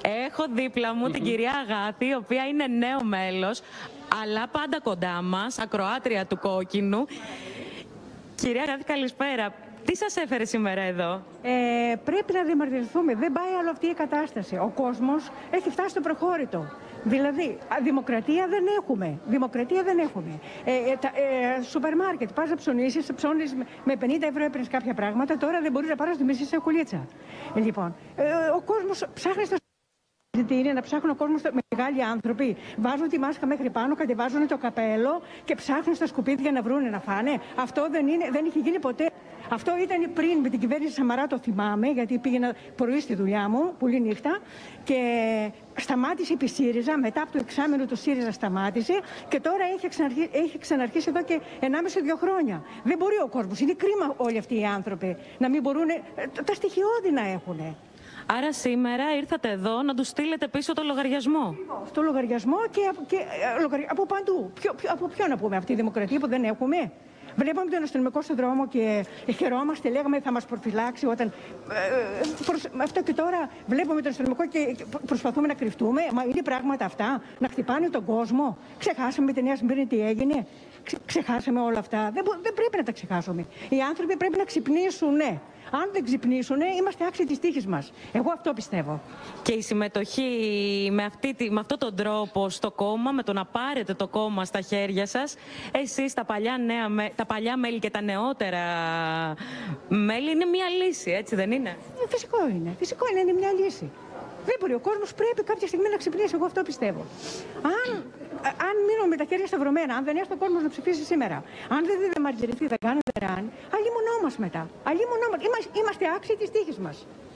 Έχω δίπλα μου την κυρία Αγάθη, η οποία είναι νέο μέλος, αλλά πάντα κοντά μας, ακροάτρια του Κόκκινου. Κυρία Αγάθη, καλησπέρα. Τι σας έφερε σήμερα εδώ? Πρέπει να διαμαρτυρηθούμε. Δεν πάει άλλο αυτή η κατάσταση. Ο κόσμος έχει φτάσει στο προχώρητο. Δηλαδή, δημοκρατία δεν έχουμε. Δημοκρατία δεν έχουμε. Σούπερ μάρκετ, πας να ψώνεις με 50 ευρώ έπαιρνες κάποια πράγματα, τώρα δεν μπορείς να πάρεις τη μισή σακουλίτσα. Λοιπόν, ο κόσμος ψάχνει στο είναι να ψάχνουν ο κόσμος, μεγάλοι άνθρωποι. Βάζουν τη μάσκα μέχρι πάνω, κατεβάζουν το καπέλο και ψάχνουν στα σκουπίδια να βρούνε να φάνε. Αυτό δεν είχε γίνει ποτέ. Αυτό ήταν πριν με την κυβέρνηση Σαμαρά, το θυμάμαι, γιατί πήγαινα πρωί στη δουλειά μου, πολύ νύχτα, και σταμάτησε επί ΣΥΡΙΖΑ, μετά από το εξάμηνο του ΣΥΡΙΖΑ σταμάτησε και τώρα έχει ξαναρχίσει εδώ και 1,5-2 χρόνια. Δεν μπορεί ο κόσμος, είναι κρίμα όλοι αυτοί οι άνθρωποι να μην μπορούν τα στοιχειώδη να έχουν. Άρα σήμερα ήρθατε εδώ να τους στείλετε πίσω το λογαριασμό. Το λογαριασμό και από παντού. Από ποιο να πούμε, αυτή η δημοκρατία που δεν έχουμε? Βλέπαμε τον αστυνομικό στον δρόμο και χαιρόμαστε, λέγαμε θα μας προφυλάξει όταν... Αυτό και τώρα βλέπουμε τον αστυνομικό και προσπαθούμε να κρυφτούμε. Μα είναι πράγματα αυτά, να χτυπάνε τον κόσμο. Ξεχάσαμε με τη Νέα Σμύρνη τι έγινε. Ξεχάσαμε όλα αυτά. Δεν πρέπει να τα ξεχάσουμε. Οι άνθρωποι πρέπει να ξυπνήσουν, ναι. Αν δεν ξυπνήσουν, είμαστε άξιοι της τύχης μας. Εγώ αυτό πιστεύω. Και η συμμετοχή με αυτόν τον τρόπο στο κόμμα, με το να πάρετε το κόμμα στα χέρια σας, εσείς τα παλιά μέλη και τα νεότερα μέλη, είναι μια λύση, έτσι δεν είναι? Φυσικό είναι. Φυσικό είναι μια λύση. Δεν μπορεί. Ο κόσμος πρέπει κάποια στιγμή να ξυπνήσει. Εγώ αυτό πιστεύω. Αν μείνουμε με τα χέρια σταυρωμένα, αν δεν έρθει ο κόσμος να ψηφίσει σήμερα, αν δεν διαμαρτυρηθεί, δεν κάνουμε ραν, αλλήμονό μας μετά. Είμαστε άξιοι της τύχης μας.